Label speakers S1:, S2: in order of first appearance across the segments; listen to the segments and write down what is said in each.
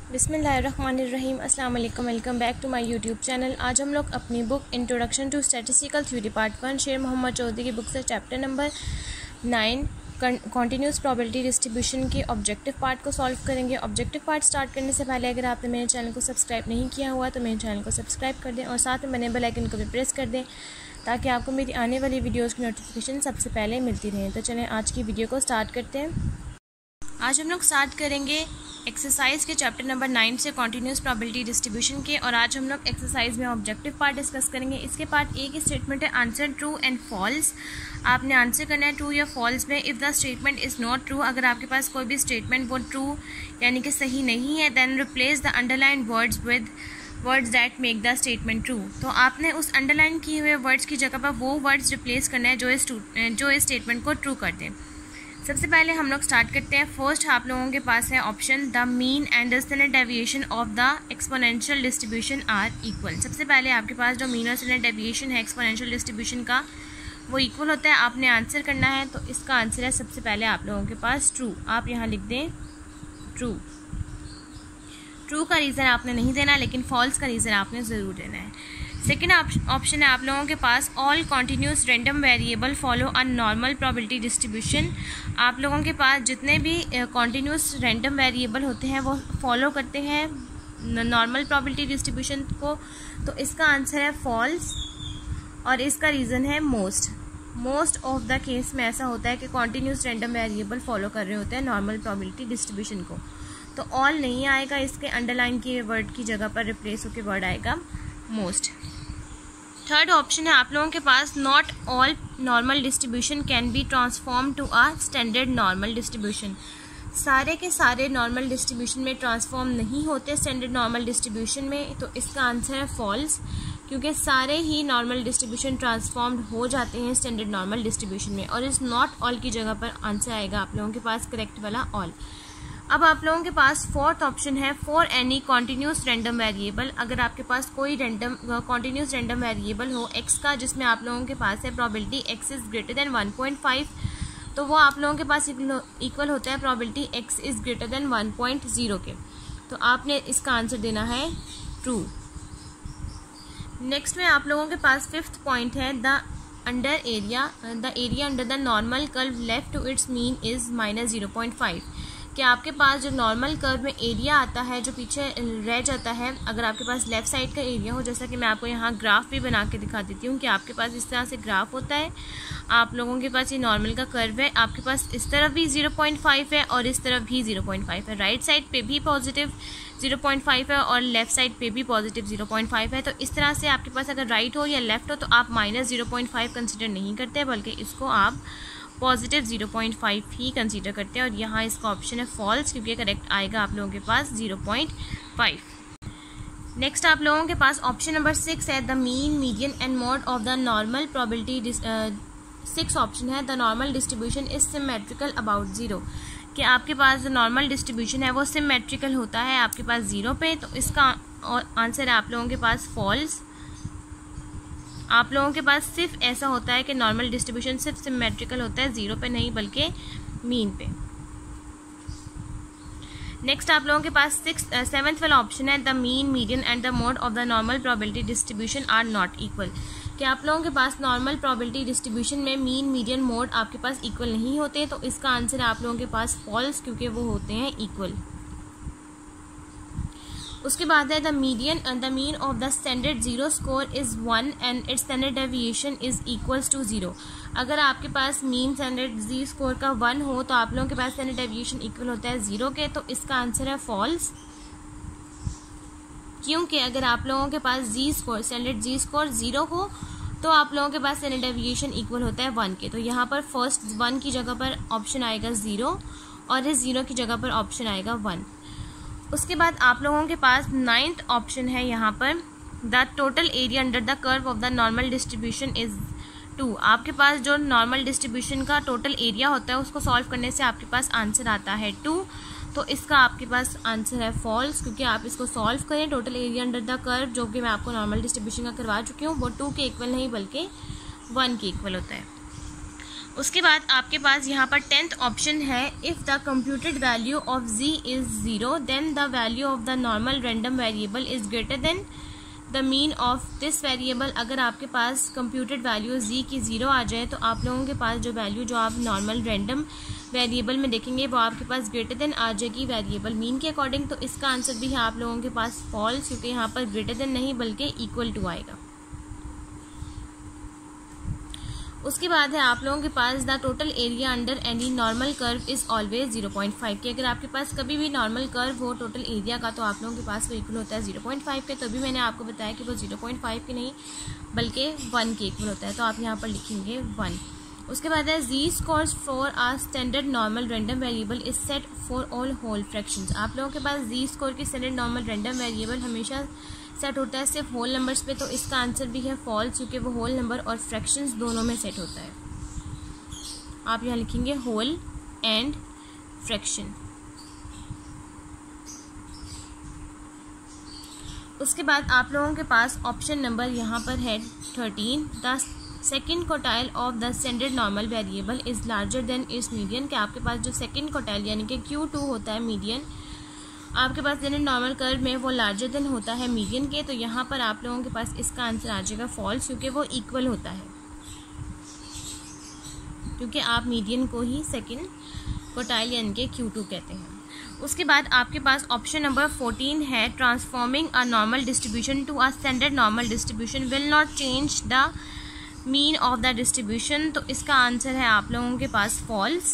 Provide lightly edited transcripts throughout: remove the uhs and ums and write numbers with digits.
S1: बिस्मिल्लाहिर्रहमानिर्रहीम। अस्सलाम वालेकुम। Welcome back to my YouTube channel. आज हम लोग अपनी book introduction to statistical theory part 1 Sher Mohammad Chaudhry की बुक से chapter number 9 continuous probability distribution के ऑब्जेक्टिव पार्ट को सॉल्व करेंगे। ऑब्जेक्टिव पार्ट स्टार्ट करने से पहले अगर आपने मेरे चैनल को सब्सक्राइब नहीं किया हुआ तो मेरे चैनल को सब्सक्राइब कर दें और साथ में बने बेल आइकन को भी प्रेस कर दें ताकि आपको मेरी आने वाली वीडियोज़ की नोटिफिकेशन सबसे पहले मिलती रहे। तो चलें आज की वीडियो को स्टार्ट करते हैं। आज हम लोग स्टार्ट करेंगे एक्सरसाइज के चैप्टर नंबर 9 से कॉन्टीन्यूस प्रोबेबिलिटी डिस्ट्रीब्यूशन के, और आज हम लोग एक्सरसाइज में ऑब्जेक्टिव पार्ट डिस्कस करेंगे। इसके पार्ट ए की स्टेटमेंट है आंसर ट्रू एंड फॉल्स। आपने आंसर करना है ट्रू या फॉल्स में। If the statement is not true, अगर आपके पास कोई भी स्टेटमेंट वो ट्रू यानी कि सही नहीं है, then replace the underline words with words that make the statement true. तो आपने उस अंडरलाइन किए हुए वर्ड्स की जगह पर वो वर्ड्स रिप्लेस करना है जो इस स्टेटमेंट को ट्रू कर दें। सबसे पहले हम लोग स्टार्ट करते हैं। फर्स्ट आप लोगों के पास है option the mean and the standard deviation of the exponential distribution are equal. सबसे पहले आपके पास जो मीन और स्टैंडर्ड डेविएशन है एक्सपोनेंशियल डिस्ट्रीब्यूशन का वो इक्वल होता है। आपने आंसर करना है, तो इसका आंसर है सबसे पहले आप लोगों के पास ट्रू। आप यहाँ लिख दें ट्रू। ट्रू का रीज़न आपने नहीं देना, लेकिन फॉल्स का रीज़न आपने ज़रूर देना है। सेकेंड ऑप्शन है आप लोगों के पास all continuous random variable follow a normal probability distribution. आप लोगों के पास जितने भी कॉन्टीन्यूस रैंडम वेरिएबल होते हैं वो फॉलो करते हैं नॉर्मल प्रोबेबिलिटी डिस्ट्रीब्यूशन को, तो इसका आंसर है फॉल्स और इसका रीज़न है मोस्ट ऑफ द केस में ऐसा होता है कि कॉन्टीन्यूस रैंडम वेरिएबल फॉलो कर रहे होते हैं नॉर्मल प्रोबेबिलिटी डिस्ट्रीब्यूशन को, तो ऑल नहीं आएगा, इसके अंडरलाइन किए वर्ड की जगह पर रिप्लेस होकर वर्ड आएगा मोस्ट। थर्ड ऑप्शन है आप लोगों के पास not all normal distribution can be transform to a standard normal distribution. सारे के सारे नॉर्मल डिस्ट्रीब्यूशन में ट्रांसफॉर्म नहीं होते स्टैंडर्ड नॉर्मल डिस्ट्रीब्यूशन में, तो इसका आंसर है फॉल्स, क्योंकि सारे ही नॉर्मल डिस्ट्रीब्यूशन ट्रांसफॉर्म्ड हो जाते हैं स्टैंडर्ड नॉर्मल डिस्ट्रीब्यूशन में, और इस नॉट ऑल की जगह पर आंसर आएगा आप लोगों के पास करेक्ट वाला ऑल। अब आप लोगों के पास फोर्थ ऑप्शन है for any continuous random variable. अगर आपके पास कोई कॉन्टीन्यूस रैंडम वेरिएबल हो एक्स का, जिसमें आप लोगों के पास है probability x is greater than 1.5, तो वो आप लोगों के पास इक्वल होता है probability x is greater than 1.0 के, तो आपने इसका आंसर देना है ट्रू। नेक्स्ट में आप लोगों के पास फिफ्थ पॉइंट है the area under the normal curve left to its mean is -0.5। कि आपके पास जो नॉर्मल कर्व में एरिया आता है जो पीछे रह जाता है, अगर आपके पास लेफ्ट साइड का एरिया हो, जैसा कि मैं आपको यहाँ ग्राफ भी बना के दिखा देती हूँ कि आपके पास इस तरह से ग्राफ होता है, आप लोगों के पास ये नॉर्मल का कर्व है, आपके पास इस तरफ भी 0.5 है और इस तरफ भी 0.5 है, राइट साइड पे भी पॉजिटिव 0.5 है और लेफ्ट साइड पे भी पॉजिटिव 0.5 है। तो इस तरह से आपके पास अगर राइट हो या लेफ्ट हो तो आप -0.5 कंसिडर नहीं करते, बल्कि इसको आप पॉजिटिव 0.5 ही कंसीडर करते हैं, और यहाँ इसका ऑप्शन है फॉल्स, क्योंकि करेक्ट आएगा आप लोगों के पास 0.5। नेक्स्ट आप लोगों के पास ऑप्शन नंबर 6 है the mean median and mode of the normal probability. 6 option है the normal distribution is symmetrical about 0, कि आपके पास जो नॉर्मल डिस्ट्रीब्यूशन है वो सिमेट्रिकल होता है आपके पास 0 पे, तो इसका आंसर है आप लोगों के पास फॉल्स। आप लोगों के पास सिर्फ ऐसा होता है कि नॉर्मल डिस्ट्रीब्यूशन सिर्फ सिमेट्रिकल होता है 0 पे नहीं, बल्कि मीन पे। नेक्स्ट आप लोगों के पास 7th वाला ऑप्शन है the mean median and the mode of the normal probability distribution are not equal. कि आप लोगों के पास नॉर्मल प्रोबेबिलिटी डिस्ट्रीब्यूशन में मीन मीडियन मोड आपके पास इक्वल नहीं होते, तो इसका आंसर है आप लोगों के पास फॉल्स, क्योंकि वो होते हैं इक्वल। उसके बाद है the mean of the standard zero score is 1 and its standard deviation is equals to 0। अगर आपके पास मीन स्टैंडर्ड जी स्कोर का 1 हो तो आप लोगों के पास स्टैंडर्ड डेविएशन इक्वल होता है 0 के, तो इसका आंसर है फॉल्स, क्योंकि अगर आप लोगों के पास स्टैंडर्ड जी स्कोर 0 हो तो आप लोगों के पास स्टैंडर्ड डेविएशन इक्वल होता है 1 के, तो यहाँ पर फर्स्ट 1 की जगह पर ऑप्शन आएगा 0 और इस 0 की जगह पर ऑप्शन आएगा 1। उसके बाद आप लोगों के पास 9th ऑप्शन है यहाँ पर the total area under the curve of the normal distribution is 2। आपके पास जो नॉर्मल डिस्ट्रीब्यूशन का टोटल एरिया होता है उसको सॉल्व करने से आपके पास आंसर आता है 2, तो इसका आपके पास आंसर है फॉल्स, क्योंकि आप इसको सॉल्व करें total area under the curve जो कि मैं आपको नॉर्मल डिस्ट्रीब्यूशन का करवा चुकी हूँ, वो 2 के इक्वल नहीं बल्कि 1 के इक्वल होता है। उसके बाद आपके पास यहाँ पर 10th ऑप्शन है, if the computed value of z is 0 then the value of the normal random variable is greater than the mean of this variable. अगर आपके पास कंप्यूटेड वैल्यू z की 0 आ जाए तो आप लोगों के पास जो वैल्यू जो आप नॉर्मल रैंडम वेरिएबल में देखेंगे वो आपके पास ग्रेटर देन आ जाएगी वेरिएबल मीन के अकॉर्डिंग। तो इसका आंसर भी है आप लोगों के पास फॉल्स, क्योंकि यहाँ पर ग्रेटर देन नहीं बल्कि इक्वल टू आएगा। उसके बाद है आप लोगों के पास the total area under any normal curve is always 0.5 के। अगर आपके पास कभी भी नॉर्मल कर्व हो टोटल एरिया का तो आप लोगों के पास वो इक्वल होता है 0.5 के। तभी मैंने आपको बताया कि वो 0.5 के नहीं बल्कि 1 के इक्वल होता है, तो आप यहाँ पर लिखेंगे 1। उसके बाद है z squares for a standard normal random variable is set for all whole fractions. आप लोगों के पास z स्क्वायर की स्टैंडर्ड नॉर्मल रैंडम वेरिएबल हमेशा सेट होता है सिर्फ होल नंबर्स पे, तो इसका आंसर भी है फॉल्स, क्योंकि वो होल नंबर और फ्रैक्शंस दोनों में सेट होता है। आप यहाँ लिखेंगे होल एंड फ्रैक्शन। उसके बाद आप लोगों के पास ऑप्शन नंबर यहाँ पर है 13, the second quartile of the standard normal variable is larger than its median. कि आपके पास जो सेकेंड क्वार्टाइल यानी कि Q2 होता है मीडियन, आपके पास स्टैंडर्ड नॉर्मल कर्व में वो लार्जर देन होता है मीडियन के, तो यहाँ पर आप लोगों के पास इसका आंसर आ जाएगा फॉल्स, क्योंकि वो इक्वल होता है, क्योंकि आप मीडियन को ही सेकेंड क्वार्टाइल यानी कि Q2 कहते हैं। उसके बाद आपके पास ऑप्शन नंबर 14 है, transforming a normal distribution to a standard normal distribution will not change the mean of the distribution. तो इसका आंसर है आप लोगों के पास फॉल्स,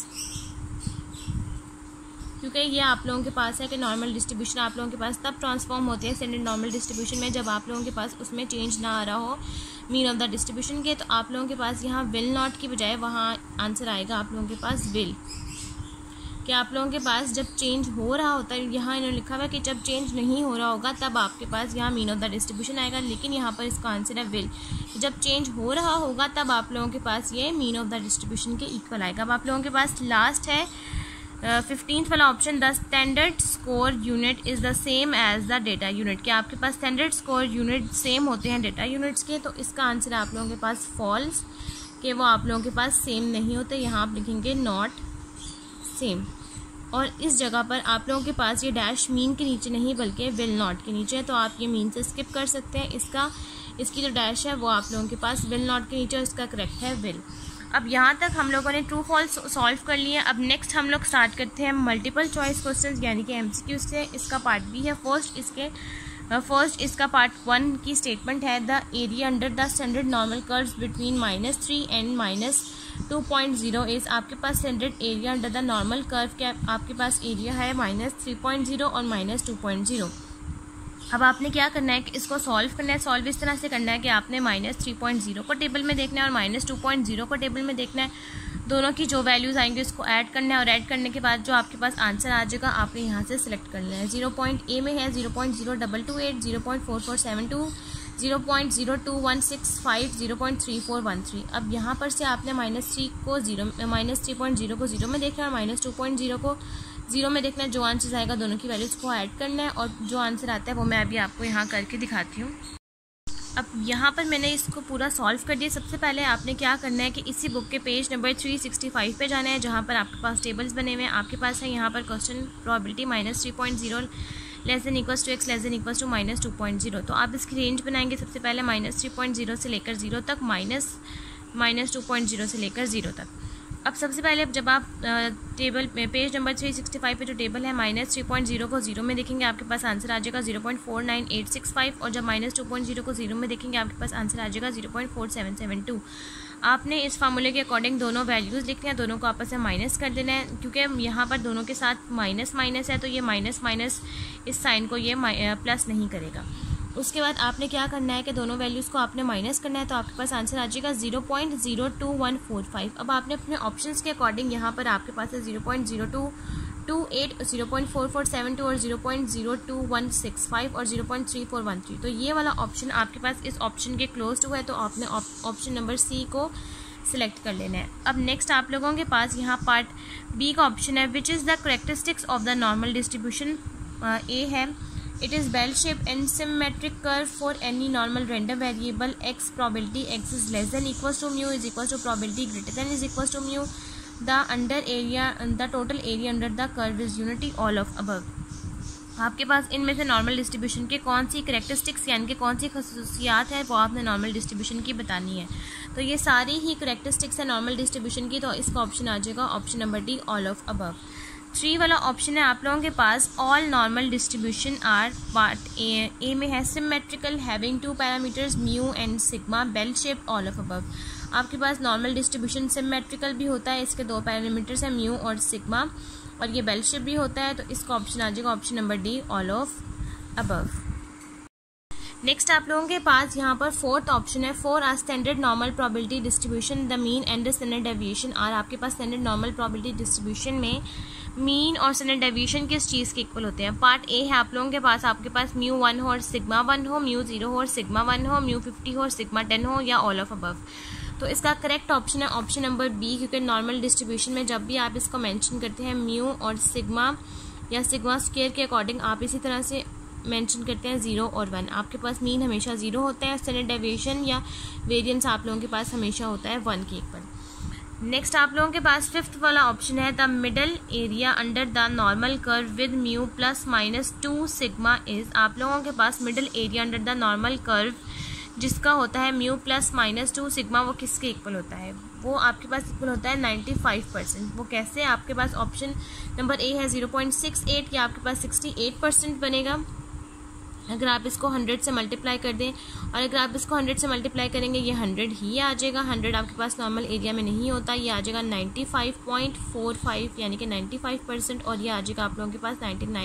S1: क्योंकि ये आप लोगों के पास है कि नॉर्मल डिस्ट्रीब्यूशन आप लोगों के पास तब ट्रांसफॉर्म होती है स्टैंडर्ड नॉर्मल डिस्ट्रीब्यूशन में जब आप लोगों के पास उसमें चेंज ना आ रहा हो मीन ऑफ द डिस्ट्रीब्यूशन के। तो आप लोगों के पास यहाँ विल नॉट की बजाय वहाँ आंसर आएगा आप लोगों के पास विल, कि आप लोगों के पास जब चेंज हो रहा होता है, यहाँ इन्होंने लिखा हुआ है कि जब चेंज नहीं हो रहा होगा तब आपके पास यहाँ मीन ऑफ द डिस्ट्रीब्यूशन आएगा, लेकिन यहाँ पर इसका आंसर है विल। जब चेंज हो रहा होगा तब आप लोगों के पास ये मीन ऑफ द डिस्ट्रीब्यूशन के इक्वल आएगा। अब आप लोगों के पास लास्ट है 15th वाला option, the standard score unit is the same as the data unit. कि आपके पास स्टैंडर्ड स्कोर यूनिट सेम होते हैं डेटा यूनिट्स के, तो इसका आंसर आप लोगों के पास फॉल्स, कि वो आप लोगों के पास सेम नहीं होते। यहाँ आप लिखेंगे नॉट सेम, और इस जगह पर आप लोगों के पास ये डैश मीन के नीचे नहीं बल्कि विल नॉट के नीचे है, तो आप ये मीन से स्किप कर सकते हैं। इसकी जो डैश है वो आप लोगों के पास विल नॉट के नीचे, इसका करेक्ट है विल। अब यहाँ तक हम लोगों ने ट्रू फॉल्स सॉल्व कर लिया। अब नेक्स्ट हम लोग स्टार्ट करते हैं मल्टीपल चॉइस क्वेश्चंस यानी कि MCQ से। इसका पार्ट बी है। फर्स्ट इसका पार्ट 1 की स्टेटमेंट है, the area under the standard normal curves between -3 and -2.0 is. आपके पास standard area under the normal curve के आपके पास एरिया है -3.0 और -2.0। अब आपने क्या करना है कि इसको सॉल्व करना है। सॉल्व इस तरह से करना है कि आपने -3.0 को टेबल में देखना है और -2.0 को टेबल में देखना है। दोनों की जो वैल्यूज़ आएंगे उसको ऐड करना है, और ऐड करने के बाद जो आपके पास आंसर आ जाएगा आपने यहाँ से सिलेक्ट करना है। 0.A में है 0.0228, 0.4472, 0.02165, 0.3413। अब यहाँ पर से आपने -3.0 को 0 में देखना है और -2.0 को 0 में देखना है। जो आंसर आएगा दोनों की वैल्यूज़ को ऐड करना है, और जो आंसर आता है वो मैं अभी आपको यहाँ करके दिखाती हूँ। अब यहाँ पर मैंने इसको पूरा सॉल्व कर दिया। सबसे पहले आपने क्या करना है कि इसी बुक के पेज नंबर 365 पे जाना है, जहाँ पर आपके पास टेबल्स बने हुए हैं। आपके पास है यहाँ पर question probability -3.0 less than equals to x less than equals to -2.0। तो आप इसकी रेंज बनाएंगे सबसे पहले -3.0 से लेकर 0 तक, -2.0 से लेकर 0 तक। अब सबसे पहले जब आप टेबल पेज नंबर 365 पे जो टेबल है -3.0 को 0 में देखेंगे आपके पास आंसर आ जाएगा 0.49865, और जब -2.0 को 0 में देखेंगे आपके पास आंसर आ जाएगा 0.4772। आपने इस फार्मूले के अकॉर्डिंग दोनों वैल्यूज़ लिखनी है, दोनों को आपस में माइनस कर देना है, क्योंकि यहाँ पर दोनों के साथ माइनस माइनस है तो ये माइनस माइनस इस साइन को ये प्लस नहीं करेगा। उसके बाद आपने क्या करना है कि दोनों वैल्यूज़ को आपने माइनस करना है, तो आपके पास आंसर आ जाएगा 0.02145। अब आपने अपने ऑप्शंस के अकॉर्डिंग यहाँ पर आपके पास है 0.0228, 0.4472 और 0.02165 और 0.3413। तो ये वाला ऑप्शन आपके पास इस ऑप्शन के क्लोज हुआ है, तो आपने ऑप्शन नंबर सी को सिलेक्ट कर लेना है। अब नेक्स्ट आप लोगों के पास यहाँ पार्ट बी का ऑप्शन है, which is the characteristics of the normal distribution. A है It is bell-shaped and symmetric curve for any normal random variable x. Probability x is less than equals to mu is equals to probability greater than is equals to mu. The total area under the curve is unity. All of above. आपके पास इनमें से normal distribution के कौन सी characteristics यानी कि कौन सी खसूसियात है वो आपने नॉर्मल डिस्ट्रीब्यूशन की बतानी है। तो ये सारी ही करेक्टरिस्टिक्स है नॉर्मल डिस्ट्रीब्यूशन की, तो इसका ऑप्शन आ जाएगा option number D, all of above. 3 वाला ऑप्शन है आप लोगों के पास all normal distribution are part A में है symmetrical having 2 parameters mu and sigma bell shaped all of above. आपके पास नॉर्मल डिस्ट्रीब्यूशन सिमेट्रिकल भी होता है, इसके 2 पैरामीटर्स हैं म्यू और सिग्मा, और ये बेल शेप भी होता है, तो इसका ऑप्शन आ जाएगा option number D, all of above. Next आप लोगों के पास यहाँ पर 4th ऑप्शन है for a standard normal probability distribution the mean and the standard deviation are. आपके पास स्टैंडर्ड नॉर्मल प्रोबेबिलिटी डिस्ट्रीब्यूशन में मीन और स्टैंडर्ड डेविएशन किस चीज़ के इक्वल होते हैं। पार्ट ए है आप लोगों के पास आपके पास म्यू 1 हो और सिग्मा 1 हो, म्यू 0 हो और सिग्मा 1 हो, म्यू 50 हो और सिग्मा 10 हो, या ऑल ऑफ अबव। तो इसका करेक्ट ऑप्शन है ऑप्शन नंबर बी, क्योंकि नॉर्मल डिस्ट्रीब्यूशन में जब भी आप इसको मेंशन करते हैं म्यू और सिग्मा या सिग्मा स्क्वायर के अकॉर्डिंग आप इसी तरह से मेंशन करते हैं 0 और 1। आपके पास मीन हमेशा 0 होता है, स्टैंडर्ड डेविएशन या वेरिएंस आप लोगों के पास हमेशा होता है 1 के इक्वल। नेक्स्ट आप लोगों के पास 5th वाला ऑप्शन है the middle area under the normal curve with mu plus minus 2 sigma is. आप लोगों के पास middle area under the normal curve जिसका होता है म्यू प्लस माइनस 2 सिग्मा, वो किसके इक्वल होता है, वो आपके पास इक्वल होता है 95%। वो कैसे, आपके पास ऑप्शन नंबर ए है 0.68 या आपके पास 68% बनेगा अगर आप इसको 100 से मल्टीप्लाई कर दें, और अगर आप इसको 100 से मल्टीप्लाई करेंगे ये 100 ही आ जाएगा। 100 आपके पास नॉर्मल एरिया में नहीं होता, ये आ जाएगा 95.45 यानी कि 95%, और ये आ जाएगा आप लोगों के पास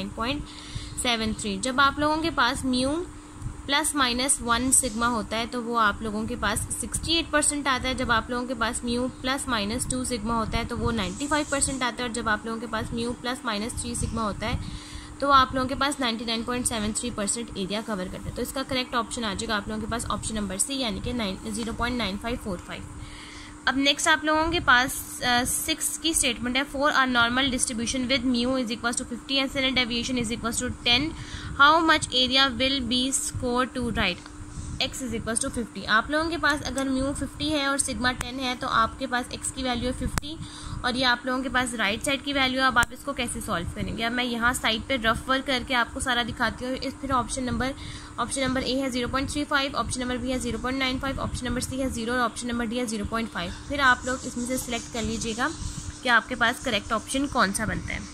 S1: 99.73। जब आप लोगों के पास म्यू प्लस माइनस 1 सिग्मा होता है तो वो आप लोगों के पास 68% आता है। जब आप लोगों के पास म्यू प्लस माइनस 2 सिग्मा होता है तो वो 95% आता है, और जब आप लोगों के पास म्यू प्लस माइनस 3 सिग्मा होता है तो आप लोगों के पास 99.73% एरिया कवर करता है। तो इसका करेक्ट ऑप्शन आ जाएगा आप लोगों के पास ऑप्शन नंबर सी यानी कि 0.9545। अब नेक्स्ट आप लोगों के पास 6 की स्टेटमेंट है for are normal distribution with mu is equal to 50 and standard deviation is equal to 10 how much area will be score to right x is equal to 50। आप लोगों के पास अगर म्यू 50 है और सिग्मा 10 है तो आपके पास x की वैल्यू है 50 और ये आप लोगों के पास राइट साइड की वैल्यू है। अब आप इसको कैसे सॉल्व करेंगे, अब मैं यहाँ साइड पे रफ वर्क करके आपको सारा दिखाती हूँ। फिर ऑप्शन नंबर ए है 0.35, ऑप्शन नंबर बी है 0.95, ऑप्शन नंबर सी है 0 और ऑप्शन नंबर डी है 0.5। फिर आप लोग इसमें से सिलेक्ट कर लीजिएगा कि आपके पास करेक्ट ऑप्शन कौन सा बनता है।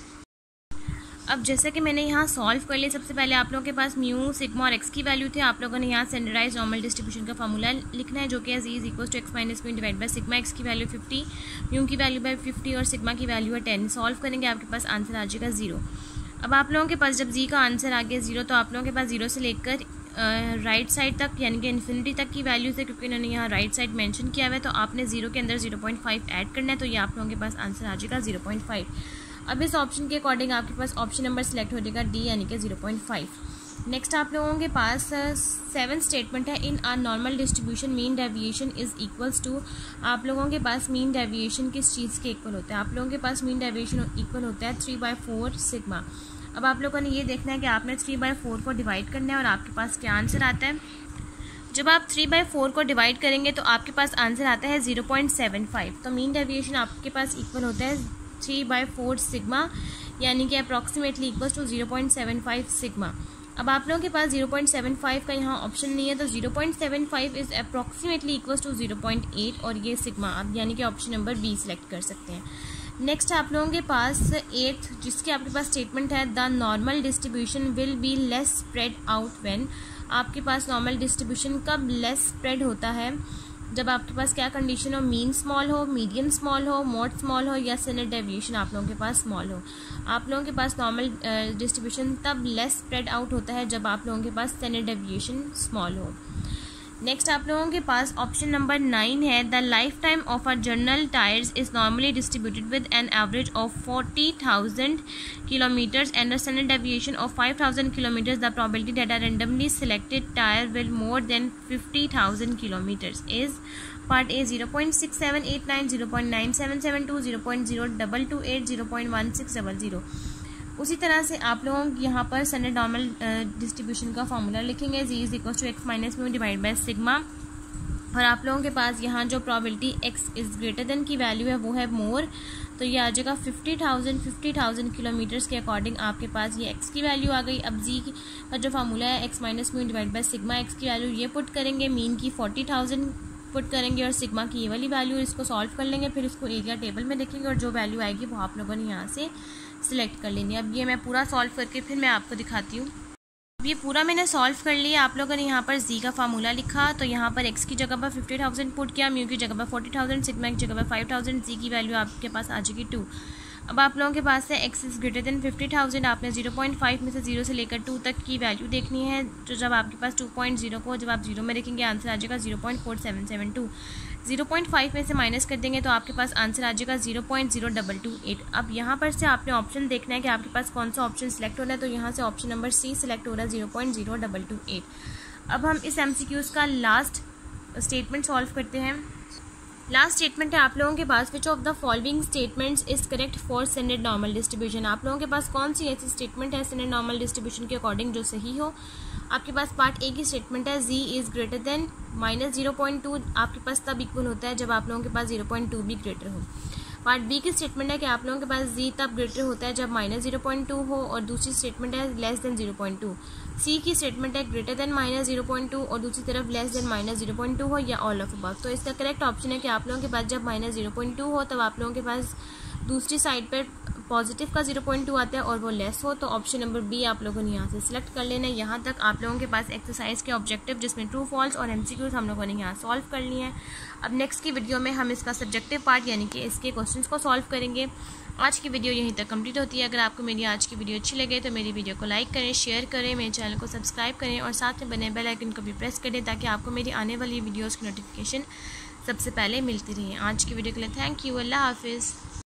S1: अब जैसे कि मैंने यहाँ सॉल्व कर लिया, सबसे पहले आप लोगों के पास म्यू सिग्मा और एक्स की वैल्यू थे। आप लोगों ने यहाँ स्टैंडर्डाइज नॉर्मल डिस्ट्रीब्यूशन का फार्मूला लिखना है जो कि z is equal to x minus mu divide by sigma. X की वैल्यू 50, म्यू की वैल्यू बाय 50 और सिग्मा की वैल्यू है 10। सॉल्व करेंगे आपके पास आंसर आ जाएगा 0। अब आप लोगों के पास जब z का आंसर आ गया 0 तो आप लोगों के पास 0 से लेकर राइट साइड तक यानी कि इन्फिनिटी तक की वैल्यूज़ है, क्योंकि इन्होंने यहाँ राइट साइड मेंशन किया हुआ है। तो आपने 0 के अंदर 0.5 ऐड करना है, तो ये आप लोगों के पास आंसर आ जाएगा 0.5। अब इस ऑप्शन के अकॉर्डिंग आपके पास ऑप्शन नंबर सेलेक्ट हो जाएगा डी यानी कि 0.5। नेक्स्ट आप लोगों के पास 7 स्टेटमेंट है in are normal distribution mean deviation is equals to. आप लोगों के पास मीन डेविएशन किस चीज़ के इक्वल होता है, आप लोगों के पास मीन डेविएशन इक्वल होता है 3/4 सिग्मा। अब आप लोगों ने ये देखना है कि आपने 3/4 को डिवाइड करना है और आपके पास क्या आंसर आता है। जब आप 3/4 को डिवाइड करेंगे तो आपके पास आंसर आता है 0.75। तो मीन डेविएशन आपके पास इक्वल होता है 3/4 सिग्मा यानी कि अप्रॉक्सीमेटली इक्वल टू 0.75 सिग्मा। अब आप लोगों के पास 0.75 का यहाँ ऑप्शन नहीं है, तो 0.75 इज अप्रॉक्सीमेटली इक्वल टू 0.8 और ये सिग्मा आप यानी कि ऑप्शन नंबर बी सिलेक्ट कर सकते हैं। नेक्स्ट आप लोगों के पास 8th जिसकी आपके पास स्टेटमेंट है the normal distribution will be less spread out when. आपके पास नॉर्मल डिस्ट्रीब्यूशन कब लेस स्प्रेड होता है, जब आपके पास क्या कंडीशन हो, मीन स्मॉल हो, मीडियन स्मॉल हो, मोड स्मॉल हो या स्टैंडर्ड डेविएशन आप लोगों के पास स्मॉल हो। आप लोगों के पास नॉर्मल डिस्ट्रीब्यूशन तब लेस स्प्रेड आउट होता है जब आप लोगों के पास स्टैंडर्ड डेविएशन स्मॉल हो। नेक्स्ट आप लोगों के पास ऑप्शन नंबर 9 है the life time of a journal tyres is normally distributed with an average of 40,000 kilometres and the standard deviation of 5,000 kilometres. The probability that a randomly selected tyre will more than 50,000 kilometres is part A 0.6789, 0.9772, 0.0228, 0.1600। उसी तरह से आप लोग यहाँ पर standard normal distribution का formula लिखेंगे, z is equal to x minus mu divide by sigma, और आप लोगों के पास यहाँ जो probability x is greater than की वैल्यू है वो है मोर, तो ये आ जाएगा 50,000 किलोमीटर्स के अकॉर्डिंग आपके पास ये एक्स की वैल्यू आ गई। अब जी का जो फार्मूला है x minus mu divide by sigma, x की वैल्यू ये पुट करेंगे, मीन की 40,000 पुट करेंगे और सिग्मा की ये वाली वैल्यू, इसको सॉल्व कर लेंगे, फिर इसको एरिया टेबल में देखेंगे और जो वैल्यू आएगी वो आप लोगों ने यहाँ से सिलेक्ट कर लेनी है। अब ये मैं पूरा सॉल्व करके फिर मैं आपको दिखाती हूँ। अब ये पूरा मैंने सॉल्व कर लिया। आप लोगों ने यहाँ पर जी का फार्मूला लिखा, तो यहाँ पर एक्स की जगह पर 50,000 पुट किया, म्यू की जगह पर 40,000, सिग्मा की जगह पर 5,000, जी की वैल्यू आपके पास आ जाएगी 2। अब आप लोगों के पास है एक्स इज़ ग्रेटर देन 50,000, आपने 0.5 में से 0 से लेकर 2 तक की वैल्यू देखनी है। तो जब आपके पास 2.0 को जब आप 0 में रखेंगे आंसर आ जाएगा 0.4772। 0.5 में से माइनस कर देंगे तो आपके पास आंसर आ जाएगा 0.0228। अब यहाँ पर से आपने ऑप्शन देखना है कि आपके पास कौन सा ऑप्शन सेलेक्ट हो रहा है, तो यहाँ से ऑप्शन नंबर सी सिलेक्ट हो रहा है 0.0228। अब हम इस MCQs का लास्ट स्टेटमेंट सॉल्व करते हैं। लास्ट स्टेटमेंट है आप लोगों के पास, which of the following statements is correct for standard normal distribution. आप लोगों के पास कौन सी ऐसी स्टेटमेंट है स्टैंडर्ड नॉर्मल डिस्ट्रीब्यूशन के अकॉर्डिंग जो सही हो। आपके पास पार्ट ए की स्टेटमेंट है जी इज ग्रेटर देन -0.2, आपके पास तब इक्वल होता है जब आप लोगों के पास 0.2 भी ग्रेटर हो। पार्ट बी की स्टेटमेंट है कि आप लोगों के पास जी तब ग्रेटर होता है जब -0.2 हो, और दूसरी स्टेटमेंट है लेस देन 0.2। सी की स्टेटमेंट है ग्रेटर देन -0.2 और दूसरी तरफ लेस देन -0.2 हो, या ऑल ऑफ अबव। तो इसका करेक्ट ऑप्शन है कि आप लोगों के पास जब -0.2 हो तब आप लोगों के पास दूसरी साइड पर पॉजिटिव का 0.2 आता है और वो लेस हो, तो ऑप्शन नंबर बी आप लोगों ने यहाँ से सिलेक्ट कर लेना है। यहाँ तक आप लोगों के पास एक्सरसाइज के ऑब्जेक्टिव जिसमें ट्रू फॉल्स और MCQs हम लोगों ने यहाँ सॉल्व कर लिए हैं। अब नेक्स्ट की वीडियो में हम इसका सब्जेक्टिव पार्ट यानी कि इसके क्वेश्चंस को सॉल्व करेंगे। आज की वीडियो यहीं तक कंप्लीट होती है। अगर आपको मेरी आज की वीडियो अच्छी लगे तो मेरी वीडियो को लाइक करें, शेयर करें, मेरे चैनल को सब्सक्राइब करें और साथ में बने बेल आइकन को भी प्रेस करें ताकि आपको मेरी आने वाली वीडियोज़ की नोटिफिकेशन सबसे पहले मिलती रहे। आज की वीडियो के लिए थैंक यू। अल्लाह हाफिज़।